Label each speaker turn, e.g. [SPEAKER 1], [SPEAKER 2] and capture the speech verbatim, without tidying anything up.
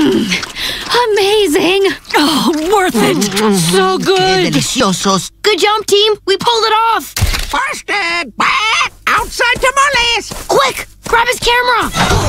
[SPEAKER 1] Amazing! Oh, worth it! So good!
[SPEAKER 2] Deliciosos.
[SPEAKER 1] Good job, team! We pulled it off!
[SPEAKER 3] Busted! Outside tamales!
[SPEAKER 1] Quick! Grab his camera!